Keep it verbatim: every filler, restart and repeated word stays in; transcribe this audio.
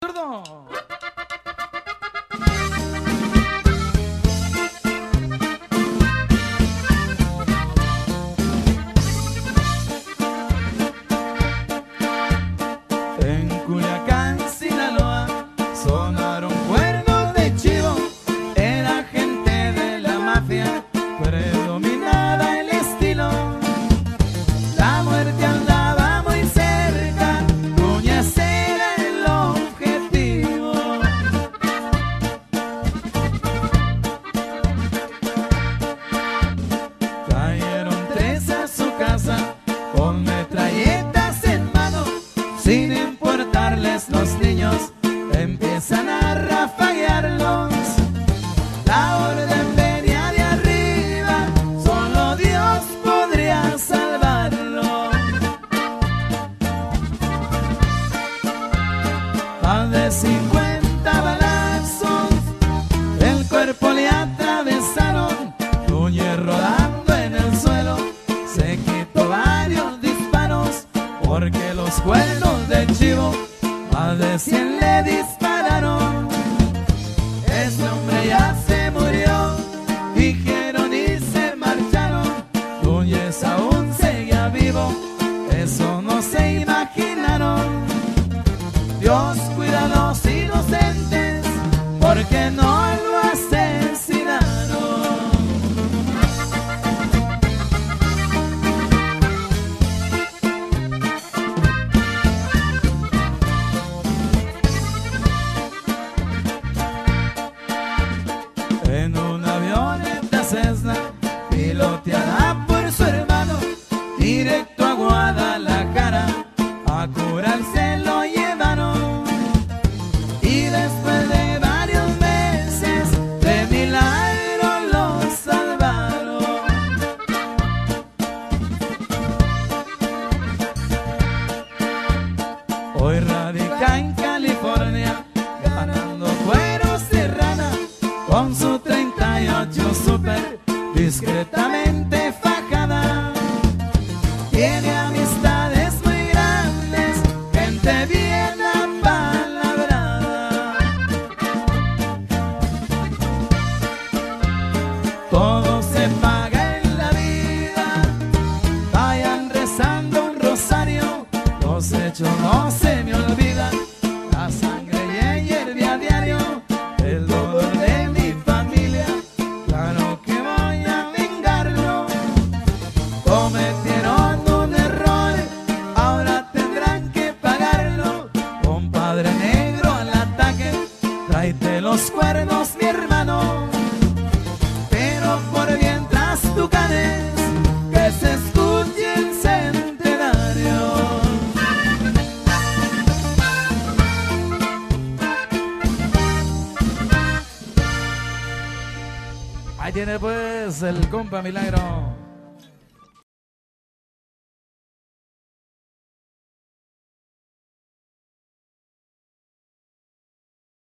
Zurdo. En Culiacán, Sinaloa, sonaron cuernos de chivo. Era gente de la mafia, predominaba el estilo. La muerte andaba muy cerca, Núñez era el objetivo. Cayeron tres a su casa con metralletas en mano. Sin importarles los niños, empiezan a rafaguearlos. La orden venía de arriba, solo Dios podría salvarlo. Más de cincuenta balazos el cuerpo le atravesaron. Núñez rodando en el suelo, se quitó varios disparos, porque los cuernos de chivo más de cien le dispararon. Ese hombre ya se murió, dijeron y se marcharon. Núñez aún seguía vivo, eso no se imaginaron. Dios cuida a los inocentes, porque no lo asesinaron. En una avioneta Cessna, piloteada por su hermano, directo a Guadalajara, a curarse lo llevaron. Y después de varios meses, de milagro lo salvaron. Hoy radica en California, ganando cueros de rana, con su treinta y ocho Super discretamente fajada. Tiene amistades muy grandes, gente bien apalabrada. Todo se paga en la vida, vayan rezando un rosario, los hechos no se me olvidan, la sangre hierve a diario, el dolor de mi familia, claro que voy a vengarlo. Cometieron un error, ahora tendrán que pagarlo. Compadre negro al ataque, tráete los cuernos mi hermano. Pero por mientras tucanes, que se escuche el centenario. Ahí tiene pues el compa Milagro.